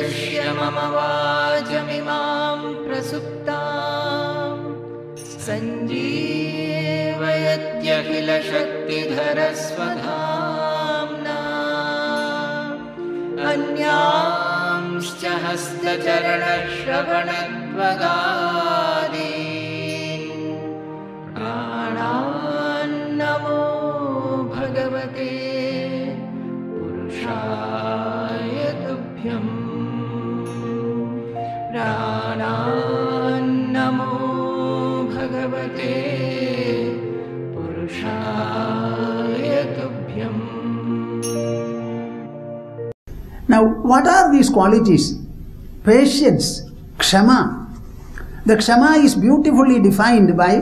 प्रविश्य मम वाचमिमां प्रसुप्तां सञ्जीवयत्यखिलशक्तिधरस्वधाम्ना अन्यांश्च हस्तचरणश्रवणत्वगादीन् प्राणान्नमो भगवते पुरुषाय तुभ्यं प्राणान्नमो भगवते पुरुषाय तुभ्यं. Now, what are these qualities? Patience, kshama. The kshama is beautifully defined by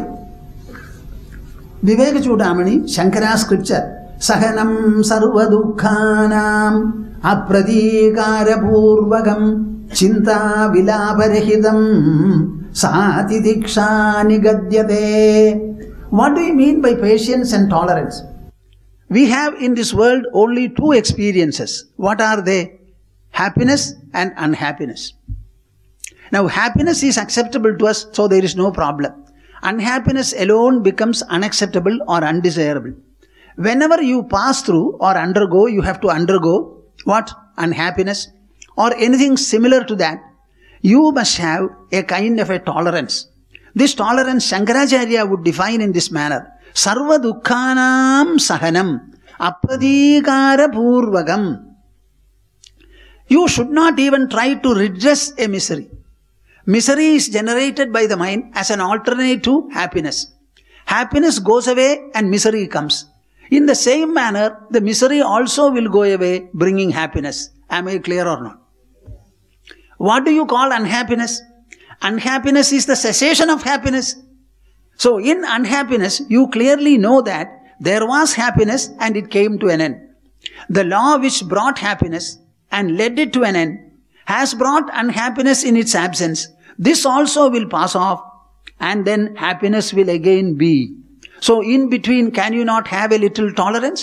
Viveka Chudamani, Shankara scripture. Sahanam sarva dukkhanam apradikara purvakam chinta vilaparahidam sati diksha nigadyate. What do you mean by patience and tolerance? We have in this world only two experiences. What are they? Happiness and unhappiness. Now, happiness is acceptable to us, so there is no problem. Unhappiness alone becomes unacceptable or undesirable. Whenever you pass through or undergo, you have to undergo what? Unhappiness or anything similar to that. You must have a kind of a tolerance. This tolerance Shankaracharya would define in this manner. Sarva dukkhanam sahanam apradikara purvakam. You should not even try to redress a misery. Misery is generated by the mind as an alternate to happiness. Happiness goes away and misery comes. In the same manner, the misery also will go away, bringing happiness. Am I clear or not? What do you call unhappiness? Unhappiness is the cessation of happiness. So in unhappiness, you clearly know that there was happiness and it came to an end. The law which brought happiness and led it to an end has brought unhappiness in its absence. This also will pass off and then happiness will again be. So in between, can you not have a little tolerance?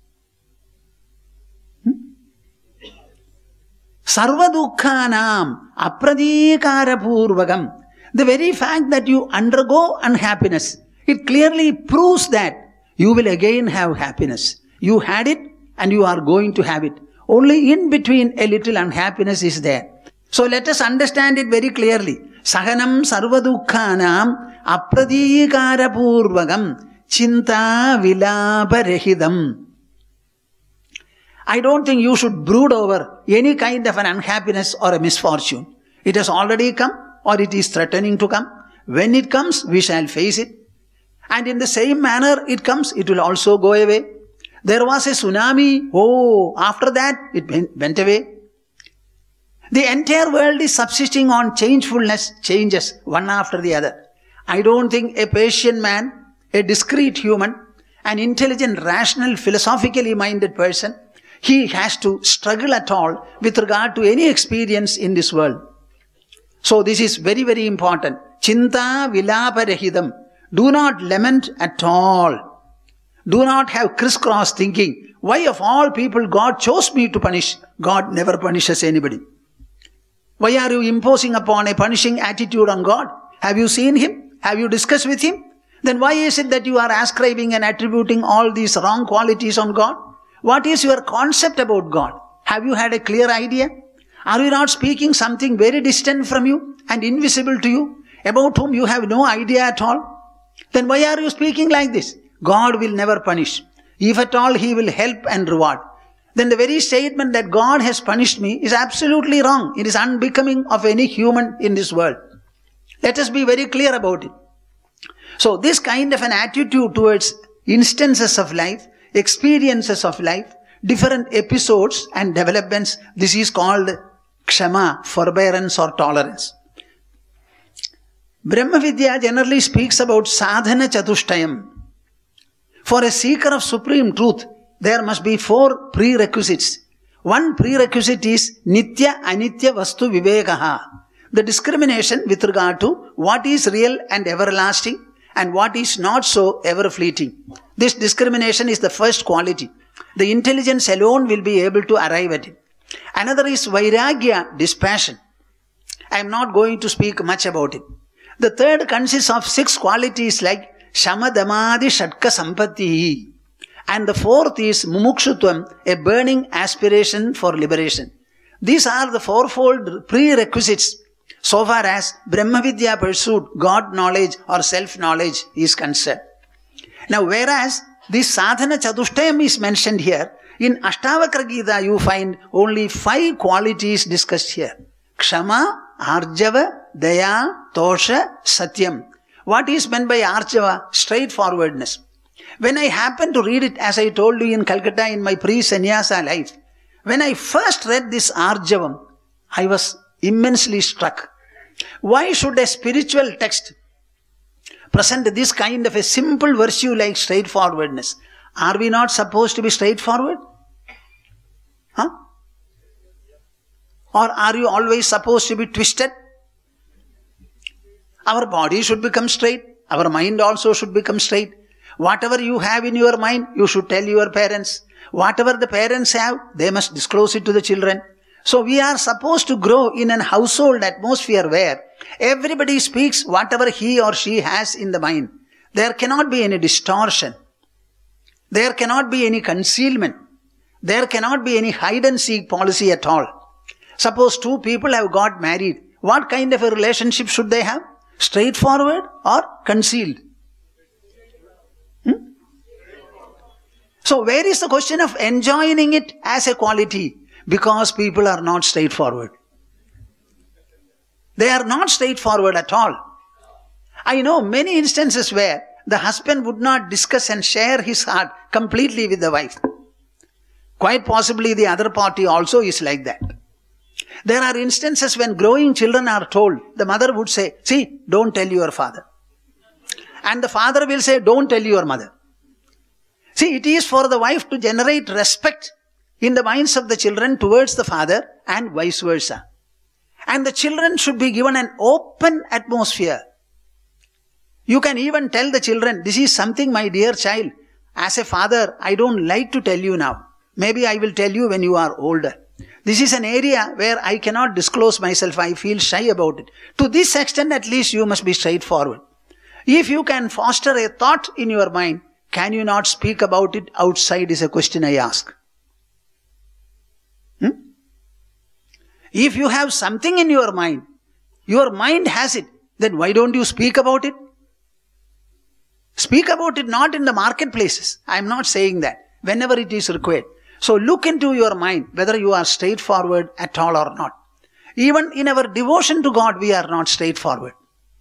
Sarva dukkhanam apradikara purvakam. The very fact that you undergo unhappiness, it clearly proves that you will again have happiness. You had it and you are going to have it. Only in between a little unhappiness is there. So let us understand it very clearly. Sahanam sarva dukkhanam apradikara purvakam chinta vilaparahidam. I don't think you should brood over any kind of an unhappiness or a misfortune. It has already come or it is threatening to come. When it comes, we shall face it. And in the same manner it comes, it will also go away. There was a tsunami. Oh, after that, it went away. The entire world is subsisting on changefulness, changes, one after the other. I don't think a patient man, a discreet human, an intelligent, rational, philosophically minded person, he has to struggle at all with regard to any experience in this world. So this is very, very important. Chinta vilaparahidam. Do not lament at all. Do not have crisscross thinking. Why of all people God chose me to punish? God never punishes anybody. Why are you imposing upon a punishing attitude on God? Have you seen Him? Have you discussed with Him? Then why is it that you are ascribing and attributing all these wrong qualities on God? What is your concept about God? Have you had a clear idea? Are you not speaking something very distant from you and invisible to you, about whom you have no idea at all? Then why are you speaking like this? God will never punish. If at all, He will help and reward. Then the very statement that God has punished me is absolutely wrong. It is unbecoming of any human in this world. Let us be very clear about it. So this kind of an attitude towards instances of life, experiences of life, different episodes and developments, this is called kshama, forbearance or tolerance. Brahma Vidya generally speaks about sadhana chatushtayam. For a seeker of supreme truth, there must be 4 prerequisites. One prerequisite is nitya anitya vastu vivekaha. The discrimination with regard to what is real and everlasting and what is not so ever fleeting. This discrimination is the first quality. The intelligence alone will be able to arrive at it. Another is Vairagya, dispassion. I am not going to speak much about it. The third consists of 6 qualities like Shama Damadi Shatka Sampatti. And the fourth is Mumukshutvam, a burning aspiration for liberation. These are the fourfold prerequisites so far as Brahmavidya pursuit, God knowledge or self-knowledge is concerned. Now whereas this sadhana chatushtayam is mentioned here, in Ashtavakra Gita you find only 5 qualities discussed here. Kshama, Arjava, Daya, Tosha, Satyam. What is meant by Arjava? Straightforwardness. When I happened to read it, as I told you in Calcutta in my pre-sannyasa life, when I first read this Arjavam, I was immensely struck. Why should a spiritual text present this kind of a simple virtue like straightforwardness? Are we not supposed to be straightforward? Huh? Or are you always supposed to be twisted? Our body should become straight. Our mind also should become straight. Whatever you have in your mind, you should tell your parents. Whatever the parents have, they must disclose it to the children. So we are supposed to grow in an household atmosphere where everybody speaks whatever he or she has in the mind. There cannot be any distortion. There cannot be any concealment. There cannot be any hide and seek policy at all. Suppose 2 people have got married. What kind of a relationship should they have? Straightforward or concealed? So where is the question of enjoining it as a quality? Because people are not straightforward. They are not straightforward at all. I know many instances where the husband would not discuss and share his heart completely with the wife. Quite possibly the other party also is like that. There are instances when growing children are told, the mother would say, see, don't tell your father. And the father will say, don't tell your mother. See, it is for the wife to generate respect in the minds of the children towards the father and vice versa. And the children should be given an open atmosphere. You can even tell the children, this is something, my dear child, as a father, I don't like to tell you now. Maybe I will tell you when you are older. This is an area where I cannot disclose myself. I feel shy about it. To this extent, at least, you must be straightforward. If you can foster a thought in your mind, can you not speak about it outside is a question I ask. If you have something in your mind has it, then why don't you speak about it? Speak about it not in the marketplaces. I am not saying that. Whenever it is required. So look into your mind whether you are straightforward at all or not. Even in our devotion to God, we are not straightforward.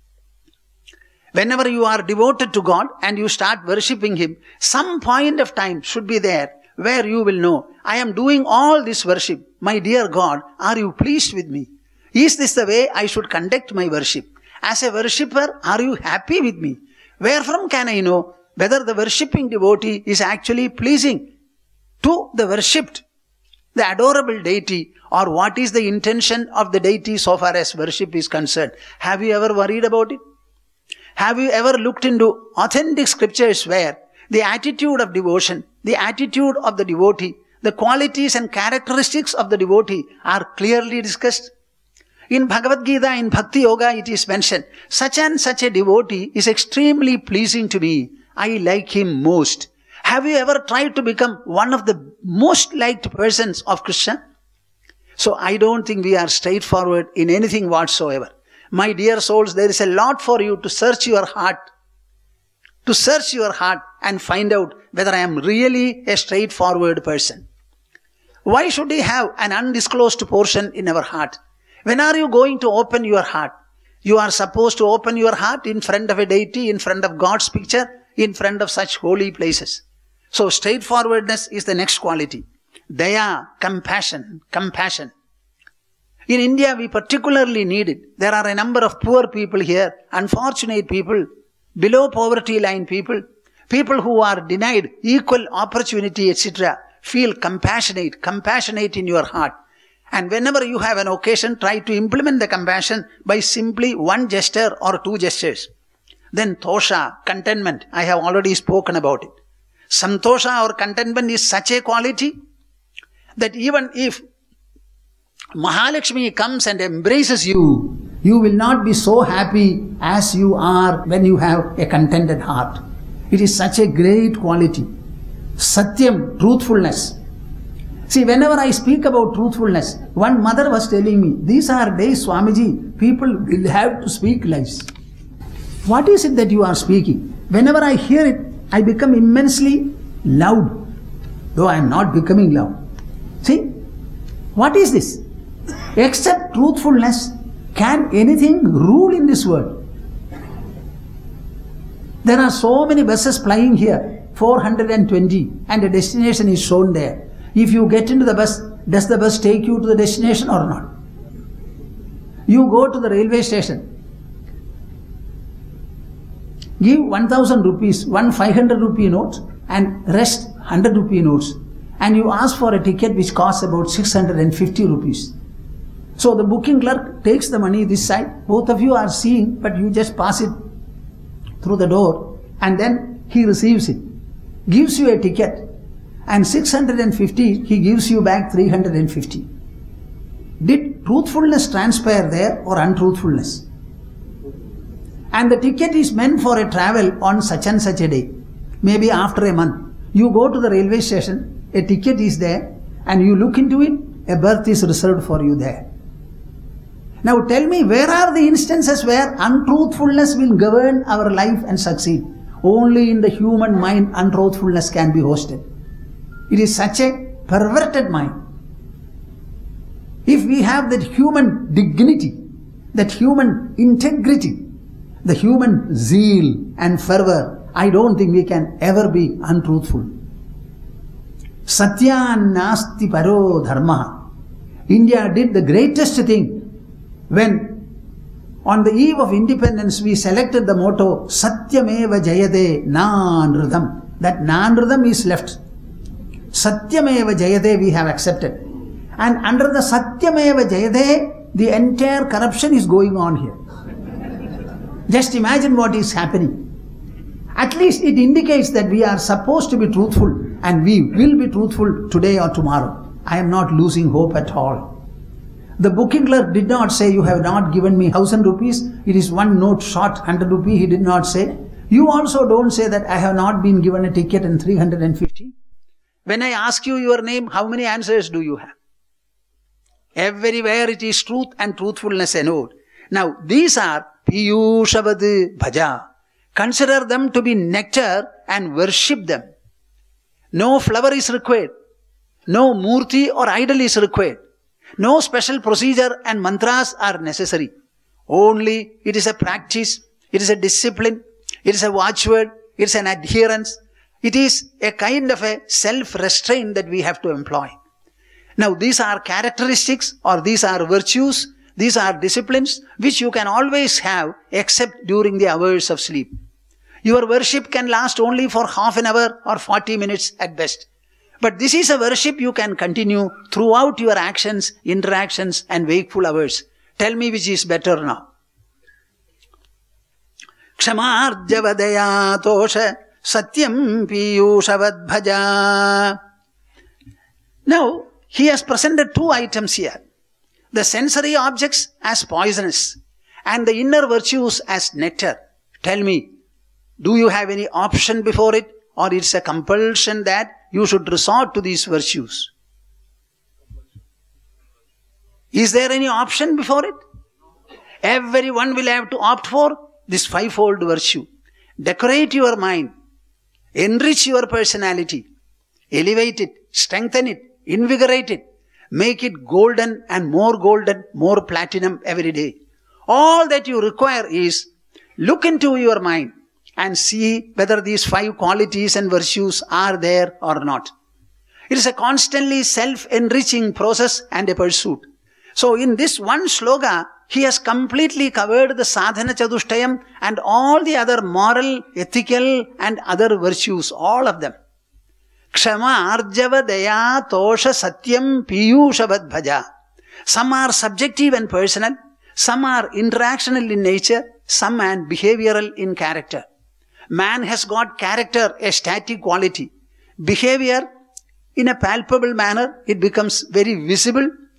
Whenever you are devoted to God and you start worshipping Him, some point of time should be there where you will know, I am doing all this worship. My dear God, are you pleased with me? Is this the way I should conduct my worship? As a worshipper, are you happy with me? Wherefrom can I know whether the worshipping devotee is actually pleasing to the worshipped, the adorable deity, or what is the intention of the deity so far as worship is concerned? Have you ever worried about it? Have you ever looked into authentic scriptures where the attitude of devotion, the attitude of the devotee, the qualities and characteristics of the devotee are clearly discussed? In Bhagavad Gita, in Bhakti Yoga, it is mentioned, such and such a devotee is extremely pleasing to me. I like him most. Have you ever tried to become one of the most liked persons of Krishna? So I don't think we are straightforward in anything whatsoever. My dear souls, there is a lot for you to search your heart. To search your heart and find out whether I am really a straightforward person. Why should we have an undisclosed portion in our heart? When are you going to open your heart? You are supposed to open your heart in front of a deity, in front of God's picture, in front of such holy places. So straightforwardness is the next quality. Daya, compassion. In India, we particularly need it. There are a number of poor people here, unfortunate people, below poverty line people, people who are denied equal opportunity, etc. Feel compassionate in your heart. And whenever you have an occasion, try to implement the compassion by simply one gesture or 2 gestures. Then tosha, contentment, I have already spoken about it. Santosha or contentment is such a quality that even if Mahalakshmi comes and embraces you, you will not be so happy as you are when you have a contented heart. It is such a great quality. Satyam, truthfulness. See, whenever I speak about truthfulness, one mother was telling me, these are days, Swamiji, people will have to speak lies. What is it that you are speaking? Whenever I hear it, I become immensely loud, though I am not becoming loud. See, what is this? Except truthfulness, can anything rule in this world? There are so many buses plying here, 420, and a destination is shown there. If you get into the bus, does the bus take you to the destination or not? You go to the railway station, give 1000 rupees, one 500 rupee note, and rest 100 rupee notes, and you ask for a ticket which costs about 650 rupees. So the booking clerk takes the money this side, both of you are seeing, but you just pass it through the door, and then he receives it, gives you a ticket, and 650 he gives you back 350. Did truthfulness transpire there or untruthfulness? And the ticket is meant for a travel on such and such a day, maybe after a month. You go to the railway station, a ticket is there, and you look into it, a berth is reserved for you there. Now tell me, where are the instances where untruthfulness will govern our life and succeed? Only in the human mind untruthfulness can be hosted. It is such a perverted mind. If we have that human dignity, that human integrity, the human zeal and fervor, I don't think we can ever be untruthful. Satyan nasti paro dharma. India did the greatest thing when on the eve of independence we selected the motto Satyameva Jayate Nanrudham. That Nanrudham is left. Satyameva Jayate we have accepted. And under the Satyameva Jayate, the entire corruption is going on here. Just imagine what is happening. At least it indicates that we are supposed to be truthful, and we will be truthful today or tomorrow. I am not losing hope at all. The booking clerk did not say, you have not given me 1000 rupees, it is one note short, 100 rupees, he did not say. You also don't say that I have not been given a ticket and 350. When I ask you your name, how many answers do you have? Everywhere it is truth and truthfulness anode. Now these are Piyushavad Bhaja. Consider them to be nectar and worship them. No flower is required. No murti or idol is required. No special procedure and mantras are necessary. Only it is a practice, it is a discipline, it is a watchword, it is an adherence. It is a kind of a self-restraint that we have to employ. Now these are characteristics or these are virtues, these are disciplines which you can always have except during the hours of sleep. Your worship can last only for half an hour or 40 minutes at best. But this is a worship you can continue throughout your actions, interactions and wakeful hours. Tell me which is better now. Kshamarjavadaya tosha satyam piyushavad bhaja. Now, he has presented two items here. The sensory objects as poisonous and the inner virtues as nectar. Tell me, do you have any option before it, or it's a compulsion that you should resort to these virtues? Is there any option before it? Everyone will have to opt for this fivefold virtue. Decorate your mind, enrich your personality, elevate it, strengthen it, invigorate it, make it golden and more platinum every day. All that you require is look into your mind and see whether these 5 qualities and virtues are there or not. It is a constantly self-enriching process and a pursuit. So in this one sloka, he has completely covered the sadhana chadushtayam and all the other moral, ethical and other virtues, all of them. Kshama, Arjava, Daya, Tosha, Satyam, Piyushavad Bhaja. Some are subjective and personal, some are interactional in nature, some are behavioral in character. Man has got character, a static quality. Behavior, in a palpable manner, it becomes very visible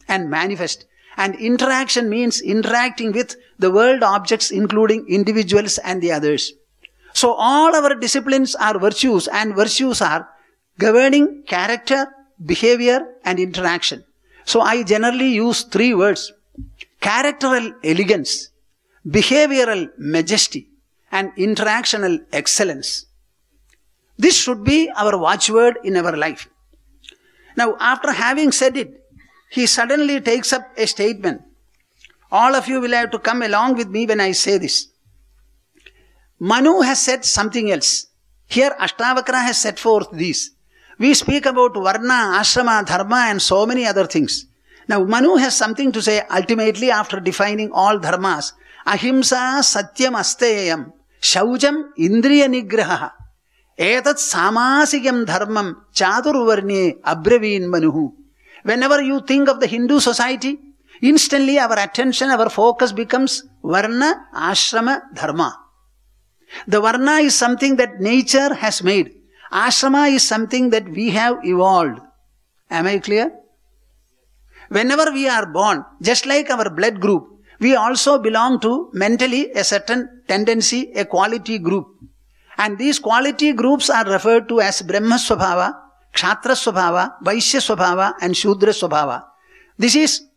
and manifest. And interaction means interacting with the world objects, including individuals and the others. So all our disciplines are virtues, and virtues are governing character, behavior and interaction. So I generally use 3 words: characteral elegance, behavioral majesty and interactional excellence. This should be our watchword in our life. Now, after having said it, he suddenly takes up a statement. All of you will have to come along with me when I say this. Manu has said something else. Here Ashtavakra has set forth these. We speak about Varna, Ashrama, Dharma and so many other things. Now Manu has something to say ultimately after defining all dharmas. Ahimsa satyam asteyam shaujam indriya nigraha etat samasikam dharmam chaturvarnye abraveen manuhu. Whenever you think of the Hindu society, instantly our attention, our focus becomes Varna, Ashrama, Dharma. The Varna is something that nature has made. Ashrama is something that we have evolved. Am I clear? Whenever we are born, just like our blood group, we also belong to mentally a certain tendency, a quality group. And these quality groups are referred to as Brahma Swabhava, Kshatra Swabhava, Vaishya Swabhava and Shudra Swabhava. This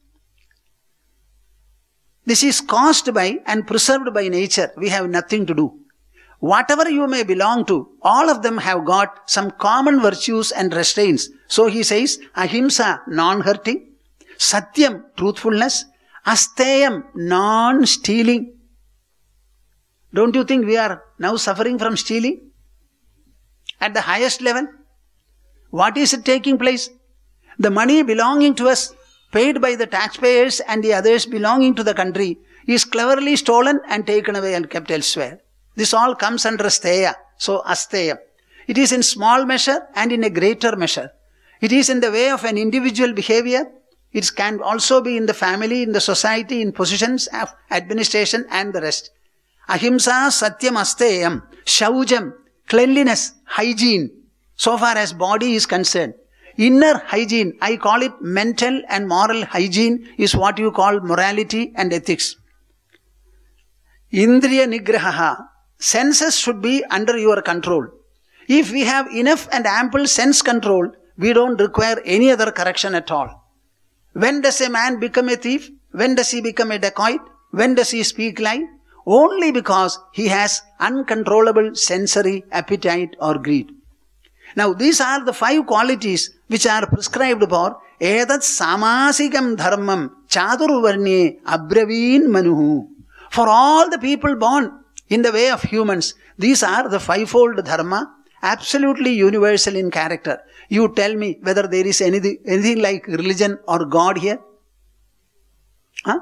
is caused by and preserved by nature. We have nothing to do. Whatever you may belong to, all of them have got some common virtues and restraints. So he says, Ahimsa, non-hurting, Satyam, truthfulness, Asteyam, non-stealing. Don't you think we are now suffering from stealing? At the highest level? What is it taking place? The money belonging to us, paid by the taxpayers and the others belonging to the country, is cleverly stolen and taken away and kept elsewhere. This all comes under steya. So asteya. It is in small measure and in a greater measure. It is in the way of an individual behavior. It can also be in the family, in the society, in positions of administration and the rest. Ahimsa satyam asteyam. Shaujam, cleanliness, hygiene. So far as body is concerned. Inner hygiene, I call it mental and moral hygiene, is what you call morality and ethics. Indriya nigraha. Senses should be under your control. If we have enough and ample sense control, we don't require any other correction at all. When does a man become a thief? When does he become a dacoit? When does he speak lie? Only because he has uncontrollable sensory appetite or greed. Now these are the 5 qualities which are prescribed for etat samasikam dharmam chaturvarnye abraveen manuhu. For all the people born in the way of humans, these are the 5-fold dharma, absolutely universal in character. You tell me whether there is anything like religion or God here? Huh?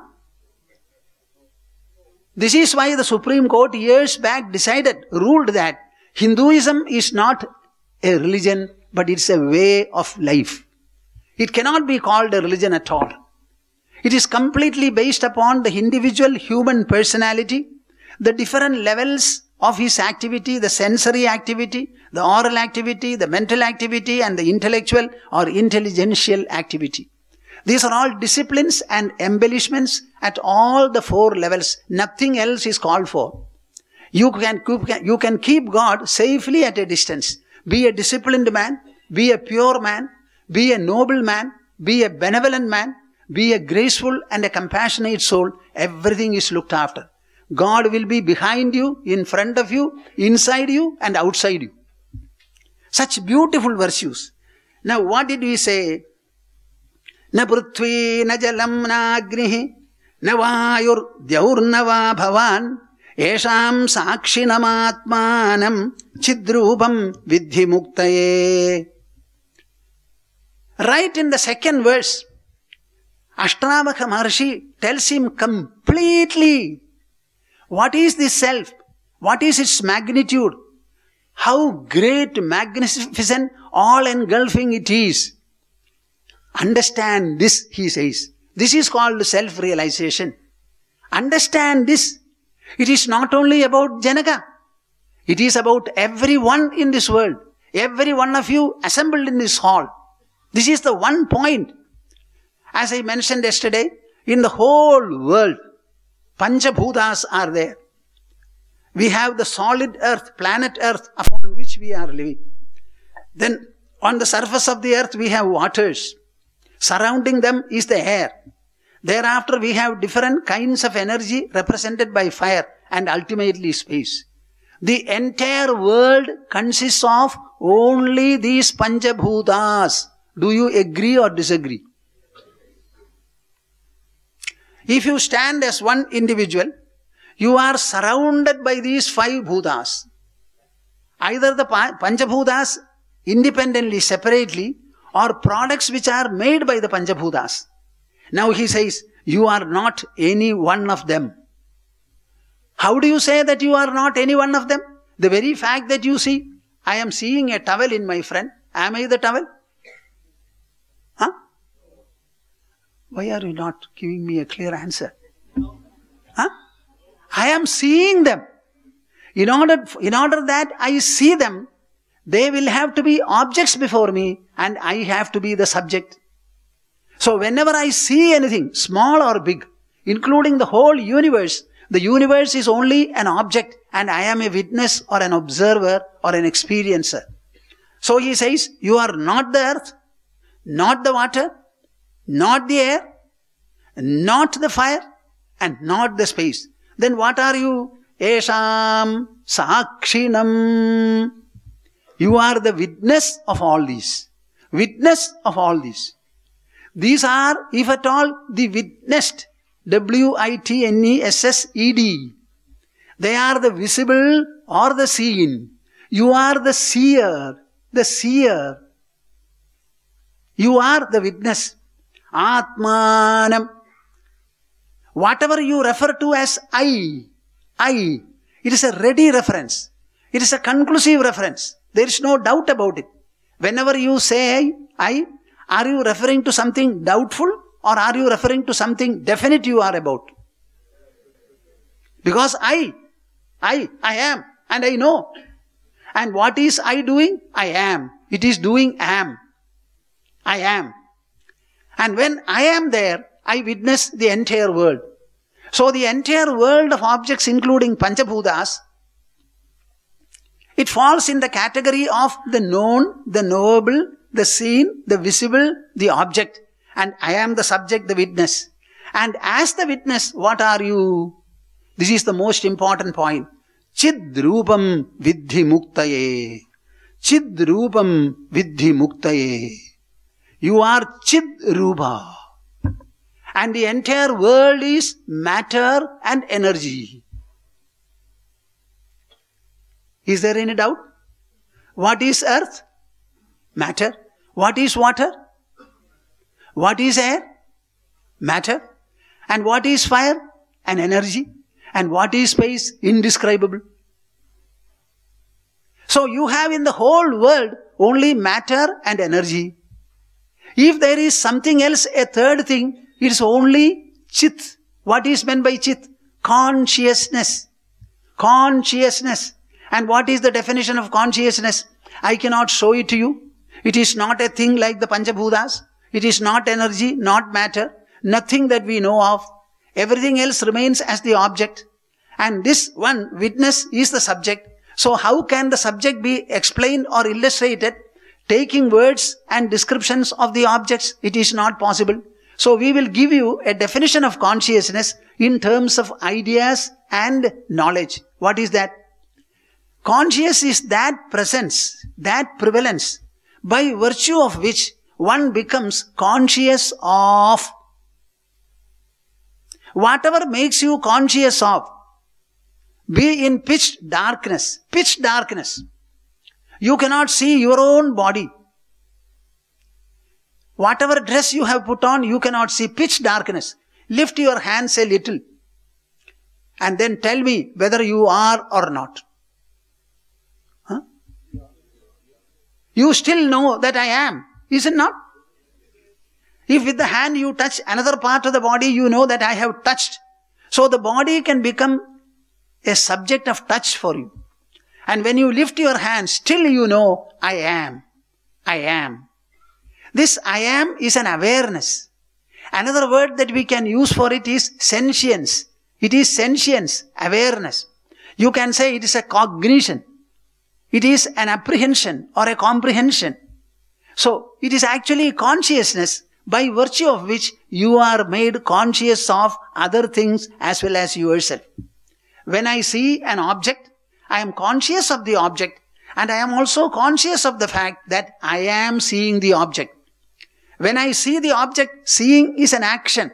This is why the Supreme Court years back ruled that Hinduism is not a religion, but it's a way of life. It cannot be called a religion at all. It is completely based upon the individual human personality, the different levels of his activity, the sensory activity, the oral activity, the mental activity and the intellectual or intelligential activity. These are all disciplines and embellishments at all the 4 levels. Nothing else is called for. You can keep God safely at a distance. Be a disciplined man, be a pure man, be a noble man, be a benevolent man, be a graceful and a compassionate soul. Everything is looked after. God will be behind you, in front of you, inside you and outside you. Such beautiful virtues. Now what did we say? Na prithvi na jalam na agnihi na vayur dyaur va bhavan esham sakshinam chidrupam vidhi muktaye. Right in the 2nd verse, Ashtavakra Maharshi tells him completely what is this self, what is its magnitude, how great, magnificent, all-engulfing it is. Understand this, he says. This is called self-realization. Understand this. It is not only about Janaka. It is about everyone in this world. Every one of you assembled in this hall. This is the one point. As I mentioned yesterday, in the whole world, Panchabhutas are there. We have the solid earth, planet earth, upon which we are living. Then on the surface of the earth we have waters. Surrounding them is the air. Thereafter we have different kinds of energy represented by fire and ultimately space. The entire world consists of only these Panchabhutas. Do you agree or disagree? If you stand as one individual, you are surrounded by these 5 bhutas. Either the Panchabhutas independently, separately, or products which are made by the Panchabhutas. Now he says, you are not any one of them. How do you say that you are not any one of them? The very fact that you see, I am seeing a towel in my friend. Am I the towel? Huh? Why are you not giving me a clear answer? Huh? I am seeing them. In order that I see them, they will have to be objects before me and I have to be the subject. So whenever I see anything, small or big, including the whole universe, the universe is only an object and I am a witness or an observer or an experiencer. So he says, you are not the earth, not the water, not the air, not the fire, and not the space. Then what are you? Esham sakshinam. You are the witness of all these. Witness of all these. These are, if at all, the witnessed. W-I-T-N-E-S-S-E-D. They are the visible or the seen. You are the seer. The seer. You are the witness. Atmanam. Whatever you refer to as I, it is a ready reference. It is a conclusive reference. There is no doubt about it. Whenever you say I, are you referring to something doubtful or are you referring to something definite you are about? Because I am and I know. And what is I doing? I am. It is doing am. I am. And when I am there, I witness the entire world. So the entire world of objects including Panchabhutas, it falls in the category of the known, the knowable, the seen, the visible, the object. And I am the subject, the witness. And as the witness, what are you? This is the most important point. Chidrupam vidhi muktaye. Chidrupam vidhi muktaye. You are Chidrupa. And the entire world is matter and energy. Is there any doubt? What is earth? Matter. What is water? What is air? Matter. And what is fire? An energy. And what is space? Indescribable. So you have in the whole world only matter and energy. If there is something else, a third thing, it is only Chit. What is meant by Chit? Consciousness. Consciousness. And what is the definition of consciousness? I cannot show it to you. It is not a thing like the Panchabhutas. It is not energy, not matter. Nothing that we know of. Everything else remains as the object. And this one witness is the subject. So how can the subject be explained or illustrated taking words and descriptions of the objects? It is not possible. So we will give you a definition of consciousness in terms of ideas and knowledge. What is that? Conscious is that presence, that prevalence, by virtue of which one becomes conscious of. Whatever makes you conscious of, be in pitch darkness. You cannot see your own body. Whatever dress you have put on, you cannot see. Pitch darkness. Lift your hands a little and then tell me whether you are or not. Huh? You still know that I am, is it not? If with the hand you touch another part of the body, you know that I have touched. So the body can become a subject of touch for you. And when you lift your hand, still you know, I am. I am. This I am is an awareness. Another word that we can use for it is sentience. It is sentience, awareness. You can say it is a cognition. It is an apprehension or a comprehension. So, it is actually consciousness by virtue of which you are made conscious of other things as well as yourself. When I see an object, I am conscious of the object, and I am also conscious of the fact that I am seeing the object. When I see the object, seeing is an action.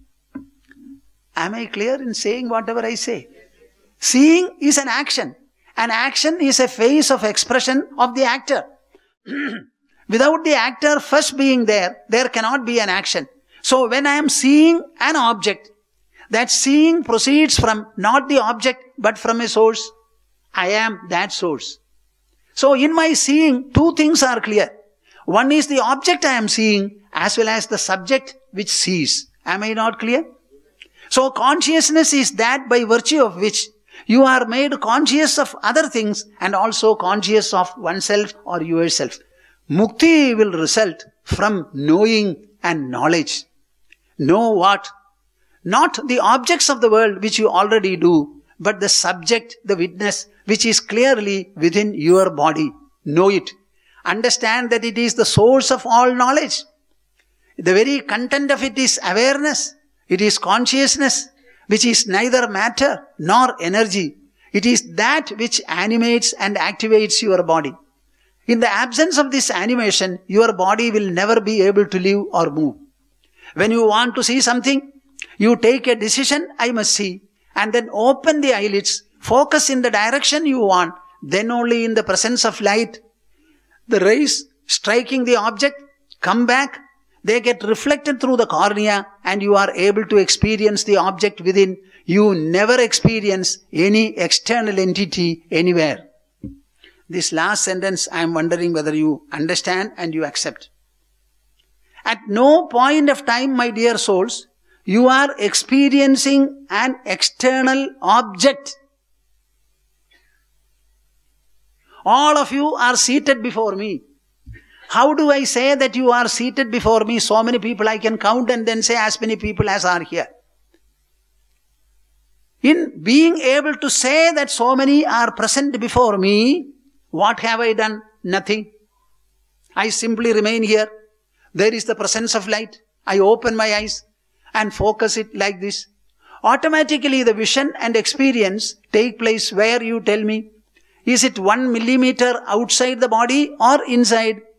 Am I clear in saying whatever I say? Seeing is an action. An action is a phase of expression of the actor. Without the actor first being there cannot be an action. So when I am seeing an object, that seeing proceeds from not the object but from a source. I am that source. So in my seeing, two things are clear. One is the object I am seeing as well as the subject which sees. Am I not clear? So consciousness is that by virtue of which you are made conscious of other things and also conscious of oneself or yourself. Mukti will result from knowing and knowledge. Know what? Not the objects of the world which you already do, but the subject, the witness, which is clearly within your body. Know it. Understand that it is the source of all knowledge. The very content of it is awareness. It is consciousness, which is neither matter nor energy. It is that which animates and activates your body. In the absence of this animation, your body will never be able to live or move. When you want to see something, you take a decision, I must see, and then open the eyelids, focus in the direction you want, then only in the presence of light, the rays striking the object, come back, they get reflected through the cornea and you are able to experience the object within. You never experience any external entity anywhere. This last sentence I am wondering whether you understand and you accept. At no point of time, my dear souls, you are experiencing an external object. All of you are seated before me. How do I say that you are seated before me? So many people I can count and then say as many people as are here. In being able to say that so many are present before me, what have I done? Nothing. I simply remain here. There is the presence of light. I open my eyes and focus it like this. Automatically the vision and experience take place where you tell me. Is it 1 millimeter outside the body or inside?